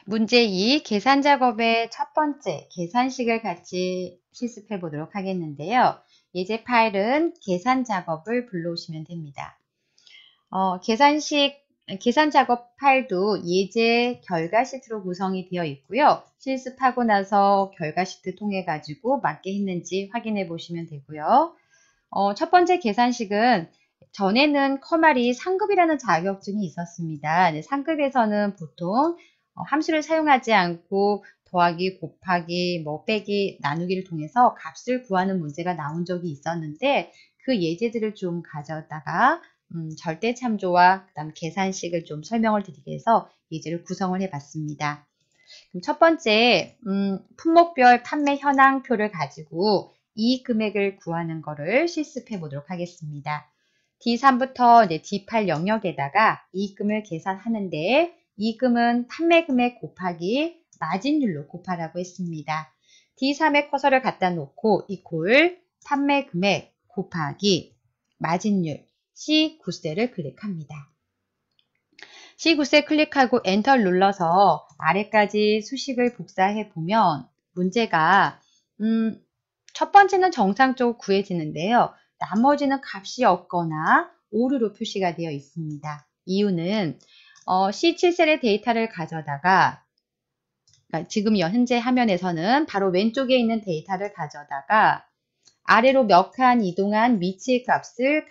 문제 2, 계산 작업의 첫 번째 계산식을 같이 실습해 보도록 하겠는데요. 예제 파일은 계산 작업을 불러오시면 됩니다. 계산 작업 파일도 예제 결과 시트로 구성이 되어 있고요. 실습하고 나서 결과 시트 통해 가지고 맞게 했는지 확인해 보시면 되고요. 첫 번째 계산식은 전에는 커말이 상급이라는 자격증이 있었습니다. 네, 상급에서는 보통 함수를 사용하지 않고 더하기, 곱하기, 빼기, 나누기를 통해서 값을 구하는 문제가 나온 적이 있었는데 그 예제들을 좀 가져다가 절대참조와 그다음 계산식을 좀 설명을 드리기 위해서 예제를 구성을 해봤습니다. 그럼 첫 번째 품목별 판매 현황표를 가지고 이 금액을 구하는 거를 실습해 보도록 하겠습니다. D3부터 D8 영역에다가 이익금을 계산하는데 이익금은 판매 금액 곱하기 마진율로 곱하라고 했습니다. D3에 커서를 갖다 놓고 이퀄 판매 금액 곱하기 마진율 C9셀을 클릭합니다. C9셀 클릭하고 엔터를 눌러서 아래까지 수식을 복사해 보면 문제가 첫 번째는 정상적으로 구해지는데요. 나머지는 값이 없거나 오류로 표시가 되어 있습니다. 이유는 C7셀의 데이터를 가져다가 그러니까 지금 현재 화면에서는 바로 왼쪽에 있는 데이터를 가져다가 아래로 몇 칸 이동한 위치의 값을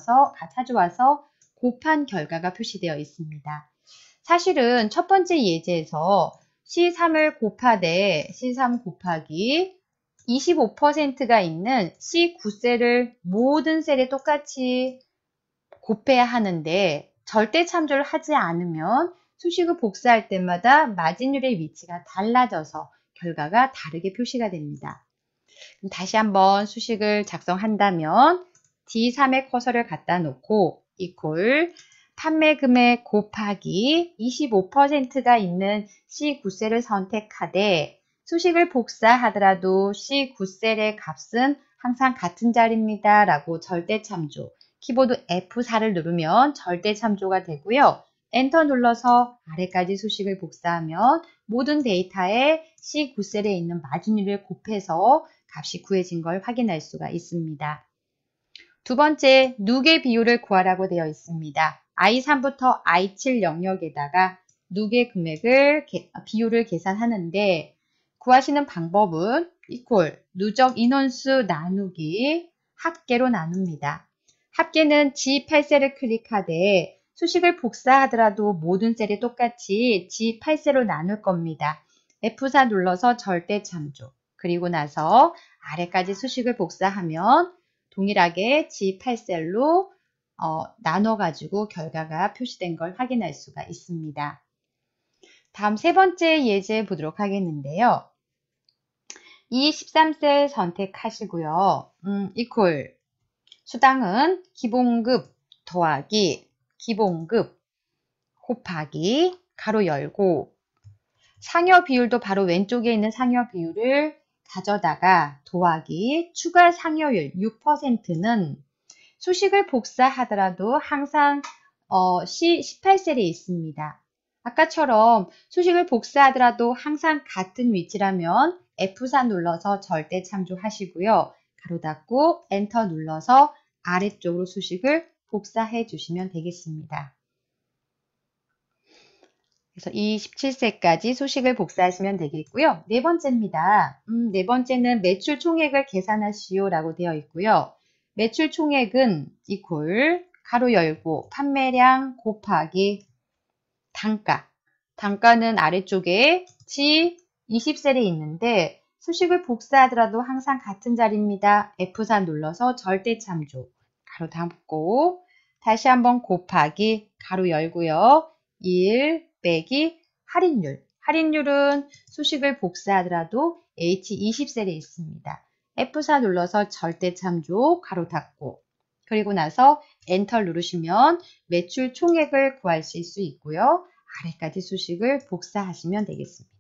가져와서 곱한 결과가 표시되어 있습니다. 사실은 첫 번째 예제에서 C3을 곱하되 C3 곱하기 25%가 있는 C9셀을 모든 셀에 똑같이 곱해야 하는데 절대 참조를 하지 않으면 수식을 복사할 때마다 마진율의 위치가 달라져서 결과가 다르게 표시가 됩니다. 그럼 다시 한번 수식을 작성한다면 D3에 커서를 갖다 놓고 이퀄 판매 금액 곱하기 25%가 있는 C9셀을 선택하되 수식을 복사하더라도 C9셀의 값은 항상 같은 자리입니다. 라고 절대참조, 키보드 F4를 누르면 절대참조가 되고요. 엔터 눌러서 아래까지 수식을 복사하면 모든 데이터에 C9셀에 있는 마진율을 곱해서 값이 구해진 걸 확인할 수가 있습니다. 두 번째, 누계 비율을 구하라고 되어 있습니다. I3부터 I7 영역에다가 누계 금액을 비율을 계산하는데 구하시는 방법은 이퀄 누적 인원수 나누기 합계로 나눕니다. 합계는 G8셀을 클릭하되 수식을 복사하더라도 모든 셀이 똑같이 G8셀로 나눌 겁니다. F4 눌러서 절대참조. 그리고 나서 아래까지 수식을 복사하면 동일하게 G8셀로 나눠가지고 결과가 표시된 걸 확인할 수가 있습니다. 다음 세 번째 예제 보도록 하겠는데요. 이 13셀 선택하시고요. 이퀄 수당은 기본급 더하기 기본급 곱하기 가로 열고 상여 비율도 바로 왼쪽에 있는 상여 비율을 가져다가 더하기 추가 상여율 6%는 수식을 복사하더라도 항상 C18셀에 있습니다. 아까처럼 수식을 복사하더라도 항상 같은 위치라면 F4 눌러서 절대 참조하시고요. 가로 닫고 엔터 눌러서 아래쪽으로 수식을 복사해 주시면 되겠습니다. 그래서 이 17세까지 수식을 복사하시면 되겠고요. 네 번째입니다. 네 번째는 매출 총액을 계산하시오 라고 되어 있고요. 매출 총액은 이퀄 가로 열고 판매량 곱하기 단가. 단가는 아래쪽에 G20셀에 있는데 수식을 복사하더라도 항상 같은 자리입니다. F4 눌러서 절대 참조. 가로 닫고 다시 한번 곱하기 가로 열고요. 1 빼기 할인율. 할인율은 수식을 복사하더라도 H20셀에 있습니다. F4 눌러서 절대 참조, 가로 닫고 그리고 나서 엔터 누르시면 매출 총액을 구하실 수 있고요. 아래까지 수식을 복사하시면 되겠습니다.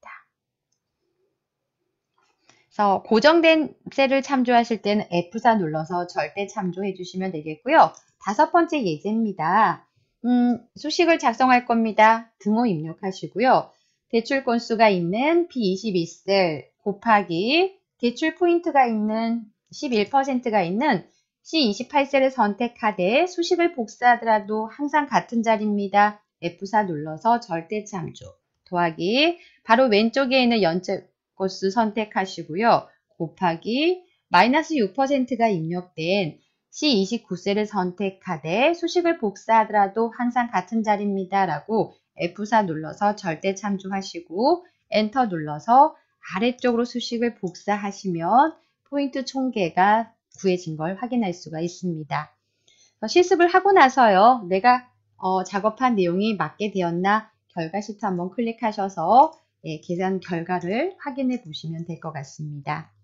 그래서 고정된 셀을 참조하실 때는 F4 눌러서 절대 참조해 주시면 되겠고요. 다섯 번째 예제입니다. 수식을 작성할 겁니다. 등호 입력하시고요. 대출 건수가 있는 B22셀 곱하기 대출 포인트가 있는 11%가 있는 C28셀을 선택하되 수식을 복사하더라도 항상 같은 자리입니다. F4 눌러서 절대 참조 더하기 바로 왼쪽에 있는 연체 건수 선택하시고요. 곱하기 마이너스 6%가 입력된 C29셀을 선택하되 수식을 복사하더라도 항상 같은 자리입니다. 라고 F4 눌러서 절대 참조하시고 엔터 눌러서 아래쪽으로 수식을 복사하시면 포인트 총계가 구해진 걸 확인할 수가 있습니다. 실습을 하고 나서요. 내가 작업한 내용이 맞게 되었나 결과 시트 한번 클릭하셔서 계산 결과를 확인해 보시면 될 것 같습니다.